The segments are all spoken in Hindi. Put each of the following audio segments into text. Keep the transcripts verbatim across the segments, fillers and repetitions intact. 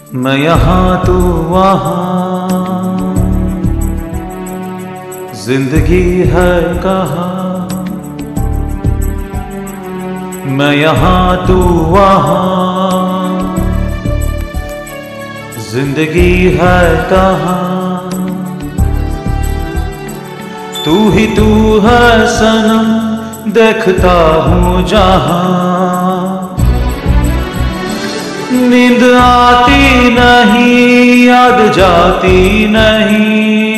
मैं यहाँ तू वहाँ, जिंदगी है कहाँ। मैं यहाँ तू वहाँ, जिंदगी है कहाँ। तू ही तू है सनम, देखता हूँ जहाँ। नींद आती नहीं, याद जाती नहीं।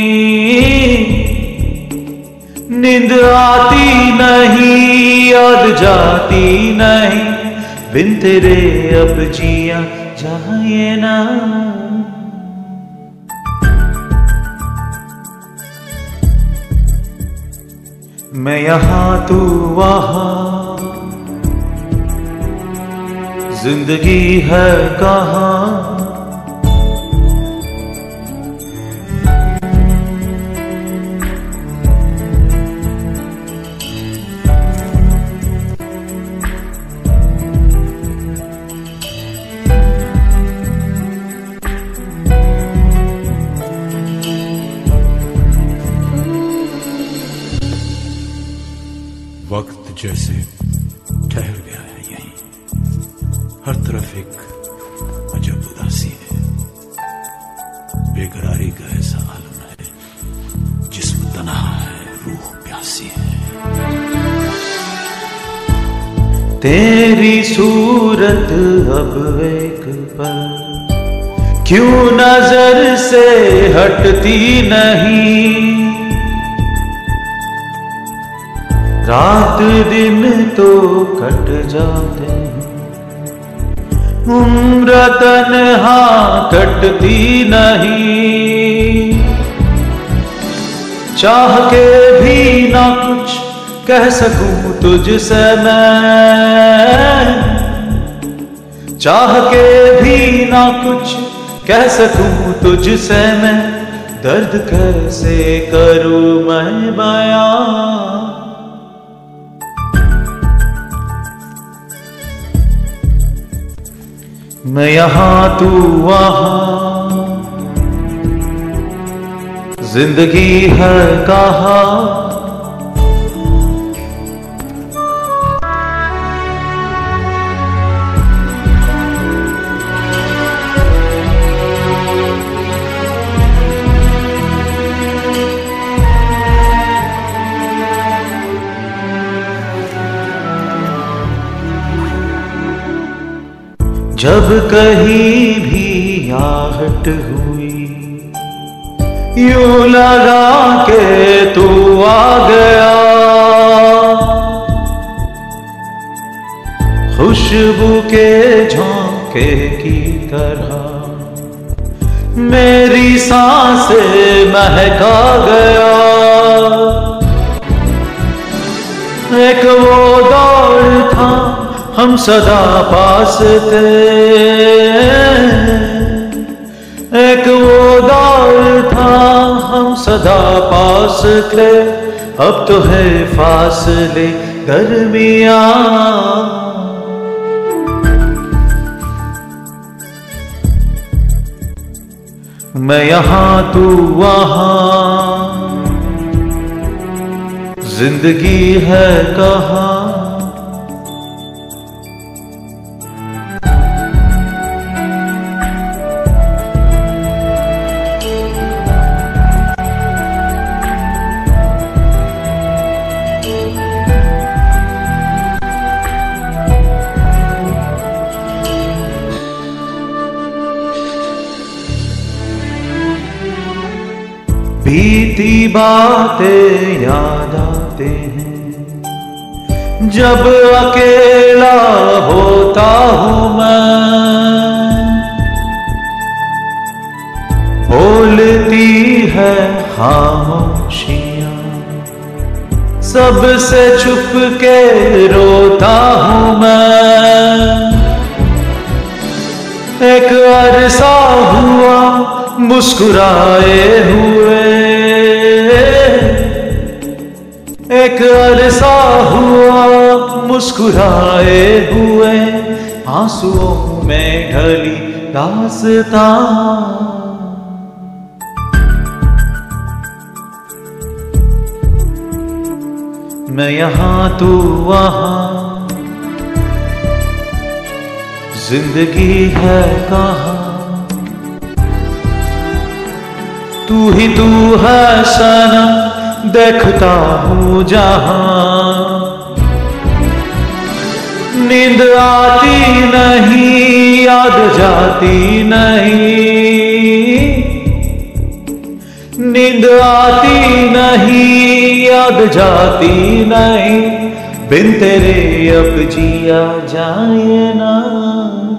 नींद आती नहीं, याद जाती नहीं। बिन तेरे अब जिया जाए ना। मैं यहाँ तू वहाँ, जिंदगी है कहाँ। वक्त जैसे ठहर गया है यहीं, हर तरफ एक अजब उदासी है। बेकरारी का ऐसा आलम है, जिस्म तन्हा है, रूह प्यासी है। तेरी सूरत अब एक पल क्यों नजर से हटती नहीं। रात दिन तो कट जाते हैं, उम्र तन्हा कटती नहीं। चाह के भी ना कुछ कह सकूं तुझसे मैं। चाह के भी ना कुछ कह सकूं तुझसे मैं। दर्द कैसे करूं मैं बयां। मैं यहाँ तू वहाँ, जिंदगी है कहाँ। जब कहीं भी आहट हुई, यूं लगा के तू आ गया। खुशबू के झोंके की तरह मेरी सांसें महका गया। एक वो दौड़ था, हम सदा पास थे। एक वो दौर था, हम सदा पास थे। अब तो है फासले दरमियां। मैं यहाँ तू वहाँ, जिंदगी है कहाँ। बीती बातें याद आते हैं, जब अकेला होता हूँ मैं। बोलती है खामोशियाँ, सबसे छुप के रोता हूँ मैं। एक अरसा हुआ मुस्कुराए हुए, एक अरसा हुआ मुस्कुराए हुए। आंसुओं में ढली दास्तां। मैं यहाँ तू वहाँ, जिंदगी है कहाँ, तू ही तू है सनम, देखता हूँ जहाँ। नींद आती नहीं, याद जाती नहीं, नींद आती नहीं, याद जाती नहीं, बिन तेरे अब जिया जाए ना।